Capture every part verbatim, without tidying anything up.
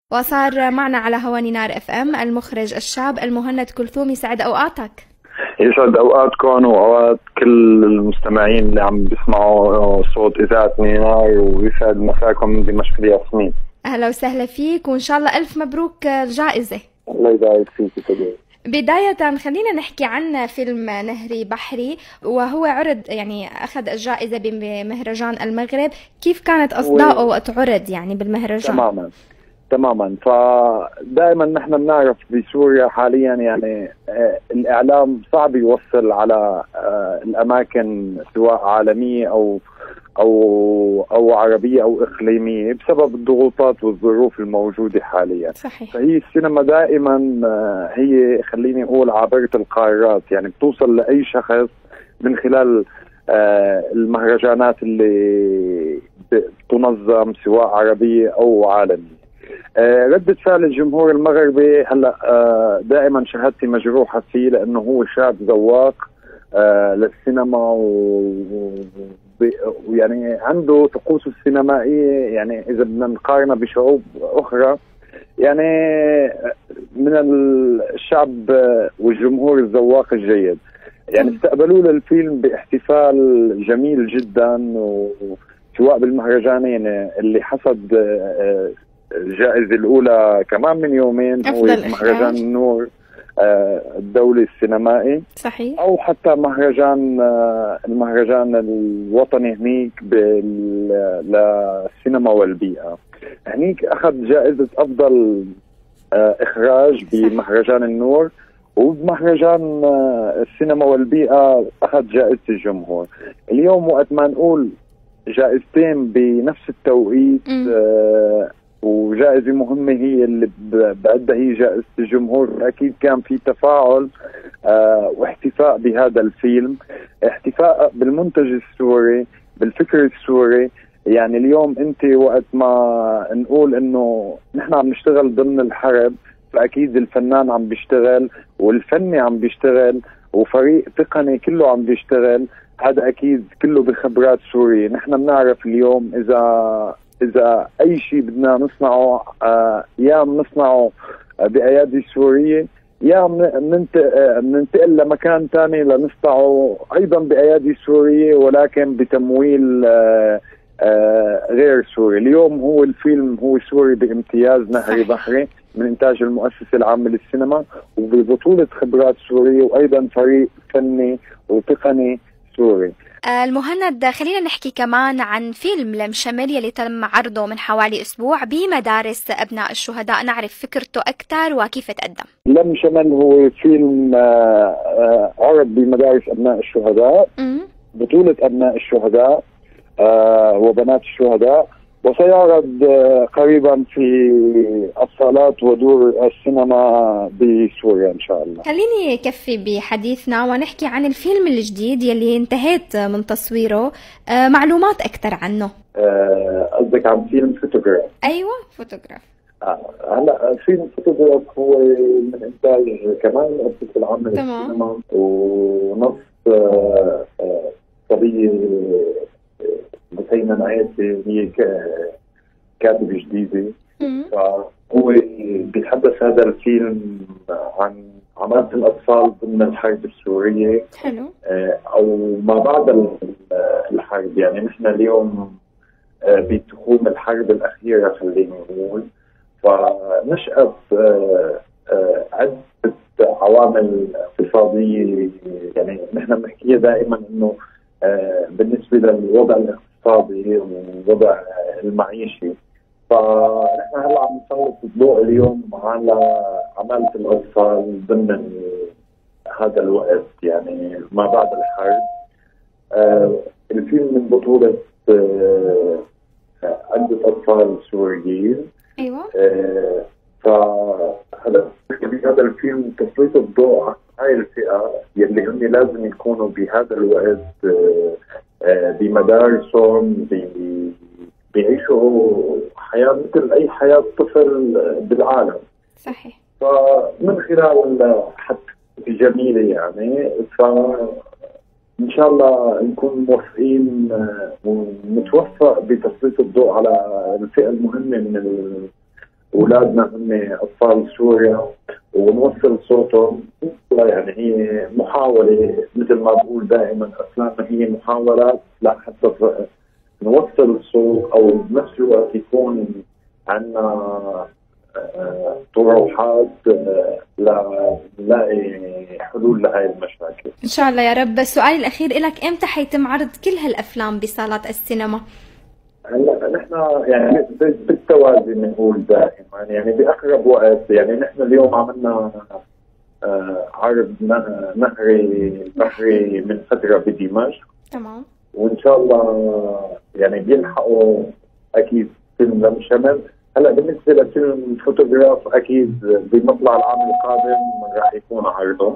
وصار معنا على هوا نينار اف ام المخرج الشاب المهند كلثوم. يسعد اوقاتك. يسعد اوقاتكم واوقات كل المستمعين اللي عم بيسمعوا صوت اذاعه نينار، ويسعد مساكم بمشفى ياسمين. اهلا وسهلا فيك، وان شاء الله الف مبروك الجائزه. الله يبارك فيك صديقي. بداية خلينا نحكي عن فيلم نهري بحري، وهو عرض يعني أخذ الجائزة بمهرجان المغرب. كيف كانت أصداؤه وقت عرض يعني بالمهرجان؟ تماما تماما. فدائما نحن بنعرف بسوريا حاليا يعني آه الإعلام صعب يوصل على آه الأماكن سواء عالمية أو أو أو عربية أو إقليمية بسبب الضغوطات والظروف الموجودة حاليا. صحيح. فهي السينما دائما آه هي خليني أقول عابرة القارات، يعني بتوصل لأي شخص من خلال آه المهرجانات اللي تنظم سواء عربية أو عالمية. آه ردة فعل الجمهور المغربي هلا آه دائما شهادتي مجروحة فيه، لأنه هو شاب ذواق آه للسينما ويعني عنده طقوسه السينمائية، يعني إذا بدنا نقارنها بشعوب أخرى يعني من الشعب والجمهور الذواق الجيد. يعني استقبلوا للفيلم باحتفال جميل جدا، وسواء بالمهرجانين اللي حصد آه الجائزة الأولى كمان من يومين هو مهرجان النور الدولي السينمائي. صحيح. أو حتى مهرجان المهرجان الوطني هنيك للسينما والبيئة، هنيك أخذ جائزة أفضل إخراج بمهرجان النور، وبمهرجان السينما والبيئة أخذ جائزة الجمهور. اليوم وقت ما نقول جائزتين بنفس التوقيت آه وجائزة مهمة هي اللي بعدها هي جائزة الجمهور، أكيد كان في تفاعل آه واحتفاء بهذا الفيلم، احتفاء بالمنتج السوري بالفكر السوري. يعني اليوم أنت وقت ما نقول إنه نحن عم نشتغل ضمن الحرب، فأكيد الفنان عم بيشتغل والفني عم بيشتغل وفريق تقني كله عم بيشتغل، هذا أكيد كله بخبرات سورية. نحن بنعرف اليوم إذا إذا أي شيء بدنا نصنعه آه يا بنصنعه بأيادي سورية، يا بننتقل لمكان ثاني لنصنعه أيضا بأيادي سورية ولكن بتمويل آه آه غير سوري. اليوم هو الفيلم هو سوري بامتياز، نهري بحري من إنتاج المؤسسة العامة للسينما وببطولة خبرات سورية وأيضا فريق فني وتقني سوري. المهند خلينا نحكي كمان عن فيلم لم شمل يلي تم عرضه من حوالي أسبوع بمدارس أبناء الشهداء، نعرف فكرته أكثر وكيف تقدم. لم شمل هو فيلم عرض بمدارس أبناء الشهداء، م- بطولة أبناء الشهداء وبنات الشهداء، وسيعرض قريبا في الصالات ودور السينما بسوريا إن شاء الله. خليني كفي بحديثنا ونحكي عن الفيلم الجديد يلي انتهيت من تصويره، معلومات أكثر عنه. قصدك عن فيلم فوتوغراف؟ أيوة فوتوغراف. هلا فيلم فوتوغراف هو من إنتاج كمان المؤسسة العامة للسينما، ونص صبية مثينا عيسى هي كاتبة جديدة، فهو بيتحدث هذا الفيلم عن عمالة الأطفال ضمن الحرب السورية. حلو. أو ما بعد الحرب، يعني نحن اليوم بتخوم الحرب الأخيرة خلينا نقول، فنشأت عدة عوامل اقتصادية، يعني نحن بنحكيها دائما إنه بالنسبة للوضع الاقتصادي والوضع المعيشي، فنحن هلا عم نسلط الضوء اليوم على عمالة الأطفال ضمن هذا الوقت، يعني ما بعد الحرب. آه الفيلم من بطولة آه عدة أطفال سوريين. أيوة. آه فهذا هذا الفيلم تسليط الضوء على هاي الفئة يلي هم لازم يكونوا بهذا الوقت آه آه بمدارسهم، بيعيشوا حياة مثل أي حياة طفل بالعالم. صحيح. فمن خلال حتى جميلة يعني، فإن شاء الله نكون موفقين ونتوفق بتسليط الضوء على الفئة المهمة من أولادنا هم أطفال سوريا ونوصل صوتهم. يعني هي محاولة مثل ما بقول دائما أفلامنا هي محاولات لحتى نوصل الصوت، أو بنفس الوقت يكون عندنا طروحات لنلاقي حلول لهي المشاكل إن شاء الله يا رب. السؤال الأخير إلك، إمتى حيتم عرض كل هالأفلام بصالات السينما؟ هلا نحن يعني بالتوازي بنقول دائما، يعني باقرب وقت. يعني نحن اليوم عملنا عرض نهري بحري من فتره بدمشق، تمام، وان شاء الله يعني بيلحقوا اكيد فيلم لم شمل. هلا بالنسبه لفيلم فوتوغراف اكيد بمطلع العام القادم راح يكون عرضه،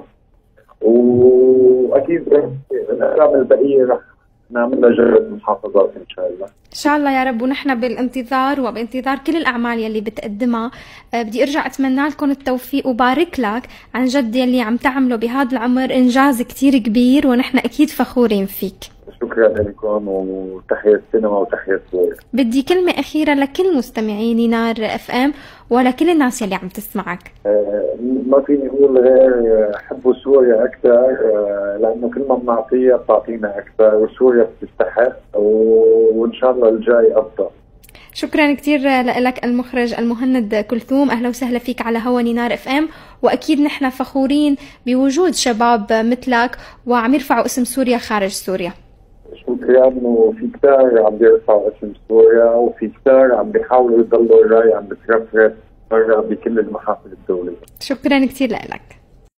واكيد الافلام البقيه راح نعمل لها جرد محافظات ان شاء الله. ان شاء الله يا رب، ونحن بالانتظار وبانتظار كل الاعمال يلي بتقدمها. أه بدي ارجع اتمنى لكم التوفيق وبارك لك عن جد يلي عم تعمله بهذا العمر، انجاز كتير كبير ونحن اكيد فخورين فيك. شكرا لكم وتحية السينما وتحية سوريا. بدي كلمة أخيرة لكل مستمعي نينار اف ام ولكل الناس اللي عم تسمعك. أه ما فيني أقول غير حبوا سوريا أكثر، أه لأنه كل ما بنعطيها بتعطينا أكثر، وسوريا بتستحق، وإن شاء الله الجاي أفضل. شكرا كتير لك المخرج المهند كلثوم، أهلا وسهلا فيك على هوا نينار اف ام، وأكيد نحن فخورين بوجود شباب مثلك وعم يرفعوا اسم سوريا خارج سوريا. شكرا. وفي كتار عم بيرفعوا اسم سوريا، وفي كتار عم بيحاولوا يضلوا الراي عم بترفرف برا بكل المحافل الدولية. شكرا كتير لك.